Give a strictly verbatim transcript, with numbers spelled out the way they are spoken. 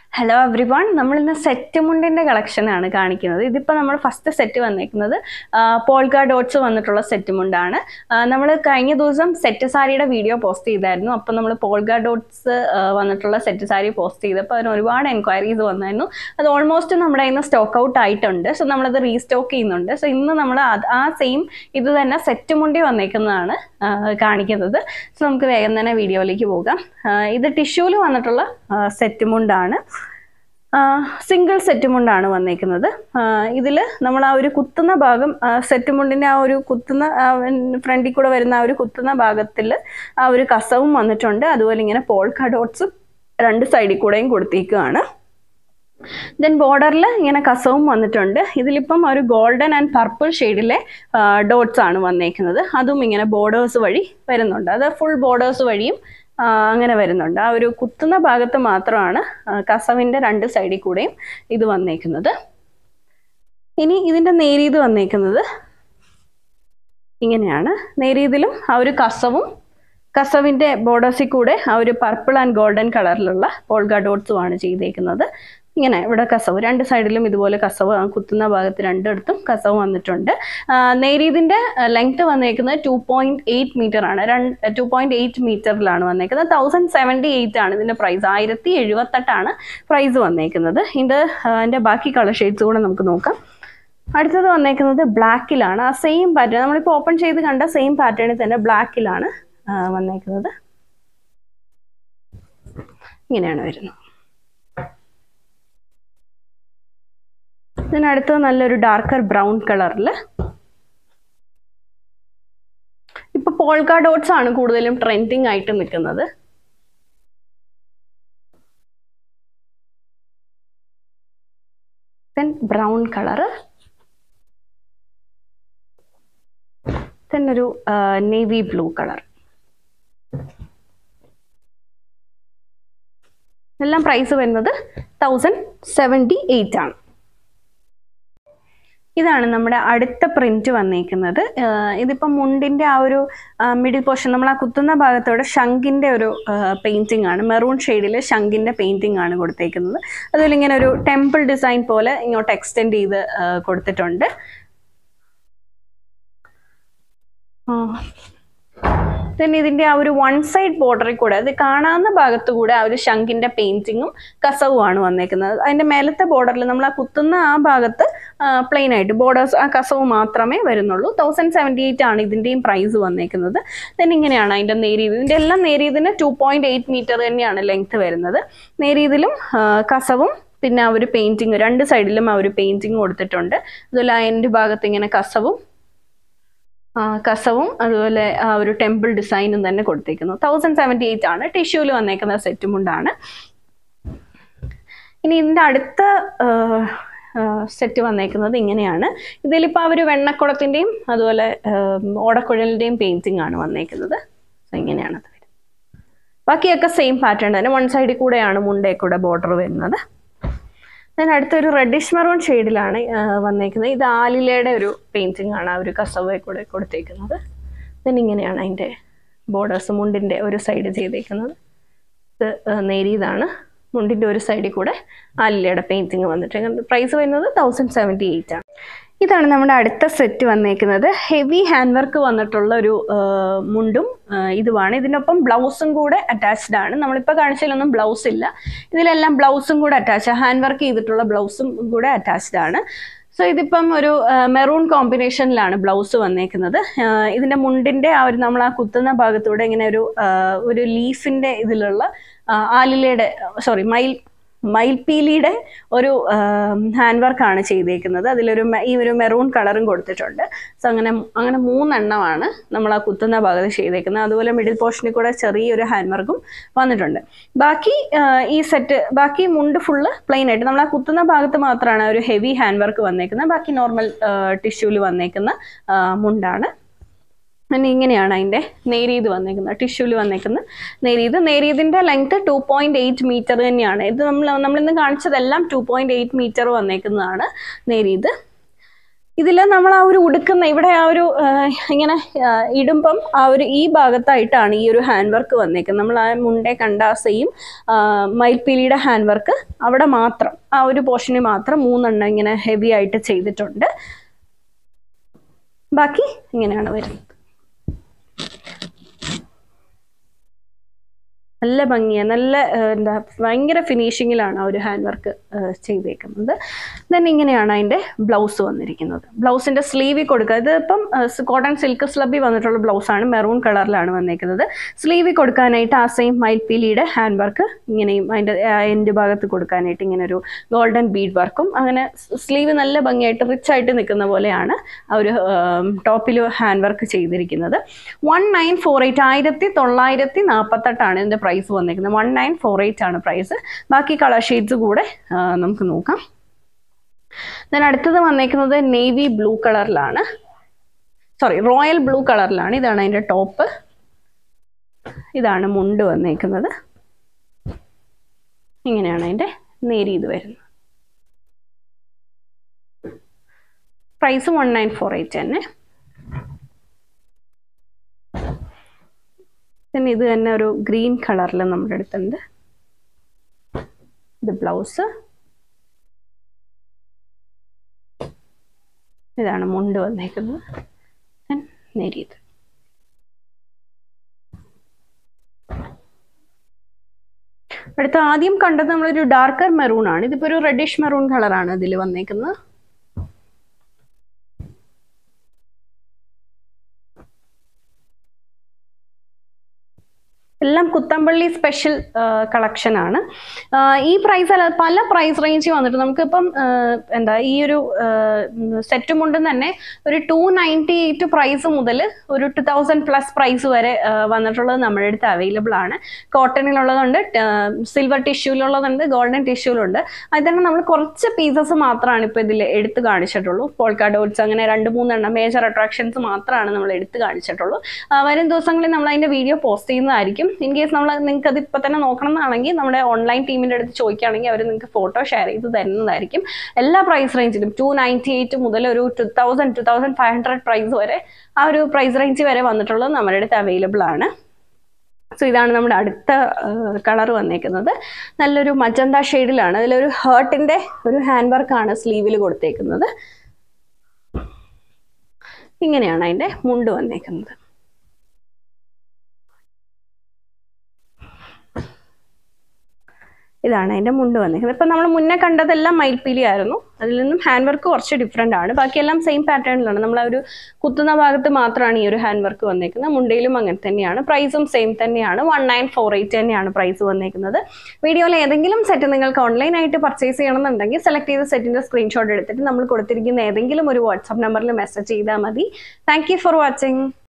Hello everyone, നമ്മൾ ഇന്ന് സെറ്റ്മുണ്ടിന്റെ collection ആണ് കാണിക്കുന്നത്. ഇതിപ്പോൾ നമ്മൾ ഫസ്റ്റ് സെറ്റ് വന്നിരിക്കുന്നത് പോൾക്ക ഡോട്ട്സ് വന്നിട്ടുള്ള സെറ്റ്മുണ്ടാണ്. നമ്മൾ കഴിഞ്ഞ ദിവസം സെറ്റ് സാരിയുടെ വീഡിയോ പോസ്റ്റ് ചെയ്തായിരുന്നു. അപ്പോൾ നമ്മൾ പോൾക്ക ഡോട്ട്സ് വന്നിട്ടുള്ള സെറ്റ് സാരി പോസ്റ്റ് ചെയ്തപ്പോൾ അതിന് ഒരുപാട് എൻക്വയറീസ് വന്നായിരുന്നു. അത് ഓൾമോസ്റ്റ് നമ്മുടെ ഇന്ന് സ്റ്റോക്ക് ഔട്ട് ആയിട്ടുണ്ട്. സോ നമ്മളത് റീസ്റ്റോക്ക് ചെയ്യുന്നുണ്ട്. സോ ഇന്ന് നമ്മൾ ആ സെയിം ഇത് തന്നെ സെറ്റ്മുണ്ടി വന്നേക്കുന്നതാണ് കാണിക്കുന്നത്. സോ നമുക്ക് വേഗം തന്നെ വീഡിയോയിലേക്ക് പോകാം. ഇത് ടിഷ്യൂല് വന്നിട്ടുള്ള സെറ്റ്മുണ്ടാണ്. സിംഗിൾ സെറ്റുമുണ്ടാണ് വന്നേക്കുന്നത്. ഇതിൽ നമ്മൾ ആ ഒരു കുത്തുന്ന ഭാഗം സെറ്റുമുണ്ടിൻ്റെ ആ ഒരു കുത്തുന്ന ഫ്രണ്ടിൽ കൂടെ വരുന്ന ആ ഒരു കുത്തുന്ന ഭാഗത്തിൽ ആ ഒരു കസവും വന്നിട്ടുണ്ട്. അതുപോലെ ഇങ്ങനെ പോൾക്ക ഡോട്ട്സും രണ്ട് സൈഡിൽ കൂടെയും കൊടുത്തേക്കുകയാണ്. ദെൻ ബോർഡറിൽ ഇങ്ങനെ കസവും വന്നിട്ടുണ്ട്. ഇതിലിപ്പം ഒരു ഗോൾഡൻ ആൻഡ് പർപ്പിൾ ഷെയ്ഡിലെ ഡോട്ട്സ് ആണ് വന്നേക്കുന്നത്. അതും ഇങ്ങനെ ബോർഡേഴ്സ് വഴി വരുന്നുണ്ട്. അത് ഫുൾ ബോർഡേഴ്സ് വഴിയും അങ്ങനെ വരുന്നുണ്ട്. ആ ഒരു കുത്തുന്ന ഭാഗത്ത് മാത്രമാണ് കസവിൻ്റെ രണ്ട് സൈഡിൽ കൂടെയും ഇത് വന്നേക്കുന്നത്. ഇനി ഇതിൻ്റെ നേരീത് വന്നേക്കുന്നത് ഇങ്ങനെയാണ്. നേരീതിലും ആ ഒരു കസവും കസവിൻ്റെ ബോർഡേഴ്സിൽ കൂടെ ആ ഒരു പർപ്പിൾ ആൻഡ് ഗോൾഡൻ കളറിലുള്ള പോൾക്ക ഡോട്ട്സുമാണ് ചെയ്തേക്കുന്നത്. ഇങ്ങനെ ഇവിടെ കസവ് രണ്ട് സൈഡിലും ഇതുപോലെ കസവ് കുത്തുന്ന ഭാഗത്ത് രണ്ടിടത്തും കസവ് വന്നിട്ടുണ്ട്. നേരീതിൻ്റെ ലെങ്ത് വന്നേക്കുന്നത് ടു പോയിന്റ് എയ്റ്റ് മീറ്റർ ആണ്. രണ്ട് ടു പോയിന്റ് എയ്റ്റ് മീറ്ററിലാണ് വന്നേക്കുന്നത്. തൗസൻഡ് സെവൻറ്റി എയ്റ്റ് ആണ് ഇതിൻ്റെ പ്രൈസ്. ആയിരത്തി എഴുപത്തെട്ടാണ് പ്രൈസ് വന്നേക്കുന്നത്. ഇത് അതിൻ്റെ ബാക്കി കളർ ഷെയ്ഡ്സ് കൂടെ നമുക്ക് നോക്കാം. അടുത്തത് വന്നേക്കുന്നത് ബ്ലാക്കിലാണ്. ആ സെയിം പാറ്റേൺ നമ്മളിപ്പോൾ ഓപ്പൺ ചെയ്ത് കണ്ട സെയിം പാറ്റേണിൽ തന്നെ ബ്ലാക്കിലാണ് വന്നേക്കുന്നത്. ഇങ്ങനെയാണ് വരുന്നത്. ഇതിനടുത്ത് നല്ലൊരു ഡാർക്കർ ബ്രൗൺ കളറിൽ. ഇപ്പൊ പോൾക്ക ഡോട്ട്സ് ആണ് കൂടുതലും ട്രെൻഡിങ് ആയിട്ട് നിൽക്കുന്നത്. ദെൻ ബ്രൗൺ കളറ്, ദെൻ ഒരു നേവി ബ്ലൂ കളർ. എല്ലാം പ്രൈസ് വരുന്നത് തൗസൻഡ് സെവൻറ്റി എയ്റ്റ് ആണ്. ഇതാണ് നമ്മുടെ അടുത്ത പ്രിന്റ് വന്നേക്കുന്നത്. ഇതിപ്പം മുണ്ടിൻ്റെ ആ ഒരു മിഡിൽ പോർഷൻ നമ്മൾ ആ കുത്തുന്ന ഭാഗത്തോടെ ശംഖിൻ്റെ ഒരു പെയിൻറ്റിംഗ് ആണ്. മെറൂൺ ഷെയ്ഡിൽ ശംഖിൻ്റെ പെയിൻറ്റിംഗ് ആണ് കൊടുത്തേക്കുന്നത്. അതുപോലെ ഇങ്ങനെ ഒരു ടെമ്പിൾ ഡിസൈൻ പോലെ ഇങ്ങോട്ട് എക്സ്റ്റെൻഡ് ചെയ്ത് കൊടുത്തിട്ടുണ്ട്. then ഇതിൻ്റെ ആ ഒരു വൺ സൈഡ് ബോർഡറിൽ കൂടെ അത് കാണാവുന്ന ഭാഗത്തു കൂടെ ആ ഒരു ശംഖിൻ്റെ പെയിൻറ്റിങ്ങും കസവുമാണ് വന്നേക്കുന്നത്. അതിൻ്റെ മേലത്തെ ബോർഡറിൽ നമ്മൾ ആ കുത്തുന്ന ആ ഭാഗത്ത് പ്ലെയിൻ ആയിട്ട് ബോർഡേഴ്സ് ആ കസവ് മാത്രമേ വരുന്നുള്ളൂ. തൗസൻഡ് സെവൻറ്റി എയ്റ്റ് ആണ് ഇതിൻ്റെയും പ്രൈസ് വന്നേക്കുന്നത്. ദെൻ ഇങ്ങനെയാണ് അതിൻ്റെ നേരീത്. ഇതിൻ്റെ എല്ലാം നേരീതിന് ടു പോയിന്റ് എയ്റ്റ് മീറ്റർ തന്നെയാണ് ലെങ്ത് വരുന്നത്. നേരീതിലും കസവും പിന്നെ ആ ഒരു പെയിൻറ്റിങ് രണ്ട് സൈഡിലും ആ ഒരു പെയിൻറ്റിങ് കൊടുത്തിട്ടുണ്ട്. അതുപോലെ ആ എൻ്റെ ഭാഗത്ത് ഇങ്ങനെ കസവും കസവും അതുപോലെ ആ ഒരു ടെമ്പിൾ ഡിസൈനും തന്നെ കൊടുത്തേക്കുന്നു. തൗസൻഡ് സെവൻറ്റി എയ്റ്റ് ആണ്. ടിഷ്യൂല് വന്നേക്കുന്ന സെറ്റുമുണ്ടാണ്. ഇനി ഇതിൻ്റെ അടുത്ത സെറ്റ് വന്നേക്കുന്നത് ഇങ്ങനെയാണ്. ഇതിലിപ്പോൾ ആ ഒരു വെണ്ണക്കുളത്തിൻ്റെയും അതുപോലെ ഓടക്കുഴലിൻ്റെയും പെയിൻറ്റിംഗ് ആണ് വന്നേക്കുന്നത്. സോ ഇങ്ങനെയാണത് വരുന്നത്. ബാക്കിയൊക്കെ സെയിം പാറ്റേൺ തന്നെ. വൺ സൈഡിൽ കൂടെയാണ് മുണ്ടേ കൂടെ ബോർഡർ വരുന്നത്. then അടുത്തൊരു റെഡിഷ് മെറൂൺ ഷെയ്ഡിലാണ് വന്നേക്കുന്നത്. ഇത് ആലിലയുടെ ഒരു പെയിൻറ്റിംഗ് ആണ് ആ ഒരു കസവെ കൂടെ കൊടുത്തേക്കുന്നത്. then ഇങ്ങനെയാണ് അതിൻ്റെ ബോർഡേഴ്സ് മുണ്ടിൻ്റെ ഒരു സൈഡ് ചെയ്തേക്കുന്നത്. ഇത് നേരിയതാണ്. മുണ്ടിൻ്റെ ഒരു സൈഡിൽ കൂടെ ആലിലയുടെ പെയിൻറ്റിങ് വന്നിട്ട് പ്രൈസ് വരുന്നത് തൗസൻഡ് സെവൻറ്റി എയ്റ്റ് ആണ്. ഇതാണ് നമ്മുടെ അടുത്ത സെറ്റ് വന്നേക്കുന്നത്. ഹെവി ഹാൻഡ് വർക്ക് വന്നിട്ടുള്ള ഒരു മുണ്ടും ഇതുമാണ്. ഇതിനൊപ്പം ബ്ലൗസും കൂടെ അറ്റാച്ച്ഡ് ആണ്. നമ്മളിപ്പോൾ കാണിച്ചാലൊന്നും ബ്ലൗസ് ഇല്ല. ഇതിലെല്ലാം ബ്ലൗസും കൂടെ അറ്റാച്ച്, ഹാൻഡ് വർക്ക് ചെയ്തിട്ടുള്ള ബ്ലൗസും കൂടെ അറ്റാച്ച്ഡ് ആണ്. സോ ഇതിപ്പം ഒരു മെറൂൺ കോമ്പിനേഷനിലാണ് ബ്ലൗസ് വന്നേക്കുന്നത്. ഇതിൻ്റെ മുണ്ടിൻ്റെ ആ ഒരു നമ്മൾ ആ കുത്തുന്ന ഭാഗത്തൂടെ ഇങ്ങനെ ഒരു ഒരു ലീഫിൻ്റെ ഇതിലുള്ള ആലിലയുടെ സോറി മയിൽ മയിൽപീലിയുടെ ഒരു ഹാൻഡ് വർക്കാണ് ചെയ്തേക്കുന്നത്. അതിലൊരു ഈ ഒരു മെറൂൺ കളറും കൊടുത്തിട്ടുണ്ട്. സോ അങ്ങനെ അങ്ങനെ മൂന്നെണ്ണമാണ് നമ്മൾ ആ കുത്തുന്ന ഭാഗത്ത് ചെയ്തേക്കുന്നത്. അതുപോലെ മിഡിൽ പോർഷനിൽ കൂടെ ചെറിയൊരു ഹാൻഡ് വർക്കും വന്നിട്ടുണ്ട്. ബാക്കി ഈ സെറ്റ് ബാക്കി മുണ്ട് ഫുള്ള് പ്ലെയിൻ ആയിട്ട് നമ്മൾ ആ കുത്തുന്ന ഭാഗത്ത് മാത്രമാണ് ഒരു ഹെവി ഹാൻഡ് വർക്ക് വന്നേക്കുന്നത്. ബാക്കി നോർമൽ ടിഷ്യൂല് വന്നേക്കുന്ന മുണ്ടാണ്. പിന്നെ ഇങ്ങനെയാണ് അതിൻ്റെ നേരീത് വന്നേക്കുന്നത്. ടിഷ്യൂല് വന്നേക്കുന്ന നേരീത്. നേരീതിൻ്റെ length two point eight metre തന്നെയാണ്. ഇത് നമ്മൾ നമ്മളിന്ന് കാണിച്ചതെല്ലാം ടു പോയിന്റ് എയ്റ്റ് മീറ്റർ വന്നേക്കുന്നതാണ് നേരീത്. ഇതിൽ നമ്മൾ ആ ഒരു ഉടുക്കുന്ന ഇവിടെ ആ ഒരു ഇങ്ങനെ ഇടുമ്പം ആ ഒരു ഈ ഭാഗത്തായിട്ടാണ് ഈ ഒരു ഹാൻഡ് വർക്ക് വന്നേക്കുന്നത്. നമ്മൾ ആ മുണ്ടേ കണ്ട സെയിം മയിൽപ്പീലിയുടെ ഹാൻഡ് വർക്ക് അവിടെ മാത്രം ആ ഒരു പോർഷനിൽ മാത്രം മൂന്നെണ്ണം ഇങ്ങനെ ഹെവി ആയിട്ട് ചെയ്തിട്ടുണ്ട്. ബാക്കി ഇങ്ങനെയാണ് വരുന്നത്. നല്ല ഭംഗിയാണ്, നല്ല എന്താ ഭയങ്കര ഫിനിഷിങ്ങിലാണ് ആ ഒരു ഹാൻഡ് വർക്ക് ചെയ്തേക്കുന്നത്. ദെൻ ഇങ്ങനെയാണ് അതിൻ്റെ ബ്ലൗസ് വന്നിരിക്കുന്നത്. ബ്ലൗസിൻ്റെ സ്ലീവിൽ കൊടുക്കുക. ഇത് ഇപ്പം കോട്ടൺ സിൽക്ക് സ്ലബിൽ വന്നിട്ടുള്ള ബ്ലൗസാണ്, മെറൂൺ കളറിലാണ് വന്നേക്കുന്നത്. സ്ലീവിൽ കൊടുക്കാനായിട്ട് ആ സെയിം മയിൽപ്പീലിയുടെ ഹാൻഡ് വർക്ക് ഇങ്ങനെയും അതിൻ്റെ എൻഡ് ഭാഗത്ത് കൊടുക്കാനായിട്ട് ഇങ്ങനെ ഒരു ഗോൾഡൻ ബീഡ് വർക്കും, അങ്ങനെ സ്ലീവ് നല്ല ഭംഗിയായിട്ട് റിച്ച് ആയിട്ട് നിൽക്കുന്ന പോലെയാണ് ആ ഒരു ടോപ്പിൽ ഹാൻഡ് വർക്ക് ചെയ്തിരിക്കുന്നത്. വൺ നയൻ ഫോർ എയ്റ്റ് ആയിരത്തി തൊള്ളായിരത്തി നാൽപ്പത്തെട്ടാണ് ഇതിൻ്റെ പ്രൈസ് വന്നിരിക്കുന്നത്. വൺ നയൻ ഫോർ എയ്റ്റ് ആണ് പ്രൈസ്. ബാക്കി കളർ ഷെയ്ഡ്സ് കൂടെ നമുക്ക് നോക്കാം. ദെൻ അടുത്തത് വന്നേക്കുന്നത് നേവി ബ്ലൂ കളറിലാണ്, സോറി റോയൽ ബ്ലൂ കളറിലാണ്. ഇതാണ് അതിൻ്റെ ടോപ്പ്, ഇതാണ് മുണ്ട് വന്നേക്കുന്നത്. ഇങ്ങനെയാണ് അതിൻ്റെ നേരി ഇത് വരുന്നത്. Price one nine four eight തന്നെ. പിന്നെ ഇത് തന്നെ ഒരു ഗ്രീൻ കളറിൽ നമ്മുടെ അടുത്തുണ്ട്. ഇത് ബ്ലൗസ്, ഇതാണ് മുണ്ട് വന്നേക്കുന്നത്. നേരിയത് അടുത്ത ആദ്യം കണ്ടത് നമ്മളൊരു ഡാർക്കർ മെറൂൺ ആണ്. ഇതിപ്പോ ഒരു റെഡിഷ് മെറൂൺ കളറാണ് ഇതിൽ വന്നേക്കുന്നത്. എല്ലാം കുത്തമ്പള്ളി സ്പെഷ്യൽ കളക്ഷൻ ആണ്. ഈ പ്രൈസ് അല്ല, പല പ്രൈസ് റേഞ്ച് വന്നിട്ട് നമുക്കിപ്പം എന്താ ഈ ഒരു സെറ്റ് മുണ്ടും തന്നെ ഒരു ടു നയൻറ്റി എയ്റ്റ് പ്രൈസ് മുതൽ ഒരു ടു തൗസൻഡ് പ്ലസ് പ്രൈസ് വരെ വന്നിട്ടുള്ളത് നമ്മുടെ അടുത്ത് അവൈലബിൾ ആണ്. കോട്ടണിലുള്ളതുണ്ട്, സിൽവർ ടിഷ്യൂലുള്ളതുണ്ട്, ഗോൾഡൻ ടിഷ്യൂലുണ്ട്. അതിൽ തന്നെ നമ്മൾ കുറച്ച് പീസസ് മാത്രമാണ് ഇപ്പോൾ ഇതിൽ എടുത്ത് കാണിച്ചിട്ടുള്ളൂ. പോൾക്ക ഡോട്ട്സ് അങ്ങനെ രണ്ട് മൂന്നെണ്ണം മേജർ അട്രാക്ഷൻസ് മാത്രമാണ് നമ്മൾ എടുത്ത് കാണിച്ചിട്ടുള്ളൂ. വരും ദിവസങ്ങളിൽ നമ്മൾ അതിൻ്റെ വീഡിയോ പോസ്റ്റ് ചെയ്യുന്നതായിരിക്കും. ഇൻ കേസ് നമ്മൾ നിങ്ങൾക്ക് അത് ഇപ്പം തന്നെ നോക്കണം എന്നാണെങ്കിൽ നമ്മുടെ ഓൺലൈൻ ടീമിൻ്റെ അടുത്ത് ചോദിക്കുകയാണെങ്കിൽ അവർ നിങ്ങൾക്ക് ഫോട്ടോ ഷെയർ ചെയ്ത് തരുന്നതായിരിക്കും. എല്ലാ പ്രൈസ് റേഞ്ചിലും ടു നയൻറ്റി എയ്റ്റ് മുതൽ ഒരു two thousand two thousand five hundred price വരെ ആ ഒരു പ്രൈസ് റേഞ്ച് വരെ വന്നിട്ടുള്ളത് നമ്മുടെ അടുത്ത് അവൈലബിൾ ആണ്. സോ ഇതാണ് നമ്മുടെ അടുത്ത കളർ വന്നേക്കുന്നത്. നല്ലൊരു മജന്ത ഷെയ്ഡിലാണ്. അതിലൊരു ഹേർട്ടിൻ്റെ ഒരു ഹാൻഡ് വർക്കാണ് സ്ലീവിൽ കൊടുത്തേക്കുന്നത്. ഇങ്ങനെയാണ് അതിൻ്റെ മുണ്ട് വന്നേക്കുന്നത്. ഇതാണ് അതിൻ്റെ മുണ്ട് വന്നിരിക്കുന്നത്. ഇപ്പം നമ്മൾ മുന്നേ കണ്ടതെല്ലാം മയിൽപ്പീലി ആയിരുന്നു. അതിൽ നിന്നും ഹാൻഡ് വർക്ക് കുറച്ച് ഡിഫറെൻ്റ് ആണ്. ബാക്കിയെല്ലാം സെയിം പാറ്റേണിലാണ്. നമ്മൾ ആ ഒരു കുത്തുന്ന ഭാഗത്ത് മാത്രമാണ് ഈ ഒരു ഹാൻഡ് വർക്ക് വന്നേക്കുന്നത്. മുണ്ടയിലും അങ്ങനെ തന്നെയാണ്. പ്രൈസും സെയിം തന്നെയാണ്. വൺ നയൻ ഫോർ എയ്റ്റ് തന്നെയാണ് പ്രൈസ് വന്നേക്കുന്നത്. വീഡിയോയിൽ ഏതെങ്കിലും സെറ്റ് നിങ്ങൾക്ക് ഓൺലൈനായിട്ട് പർച്ചേസ് ചെയ്യണമെന്നുണ്ടെങ്കിൽ സെലക്ട് ചെയ്ത സെറ്റിൻ്റെ സ്ക്രീൻഷോട്ട് എടുത്തിട്ട് നമ്മൾ കൊടുത്തിരിക്കുന്ന ഏതെങ്കിലും ഒരു വാട്സാപ്പ് നമ്പറിൽ മെസ്സേജ് ചെയ്താൽ മതി. Thank you for watching.